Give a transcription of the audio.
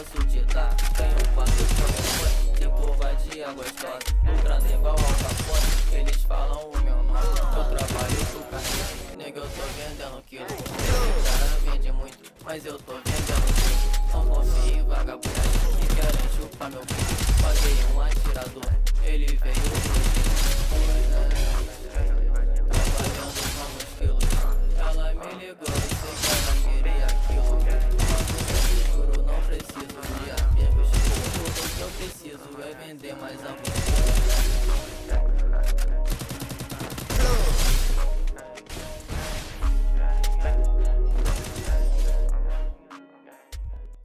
posso te dar. Tenho 4 corações, 5 vadia gostosa, lucrando igual ao Capone. Eles falam o meu nome, eu trabalho com carne, nega, eu tô vendendo quilo. Esse cara vende muito, mas eu tô vendendo quilo. Não confio em vagabundo que querem chupar meu cu. Paguei um atirador, ele veio